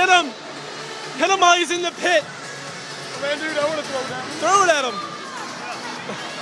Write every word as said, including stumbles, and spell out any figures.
Hit him! Hit him while he's in the pit! Man, dude, I want to throw down. Throw it at him!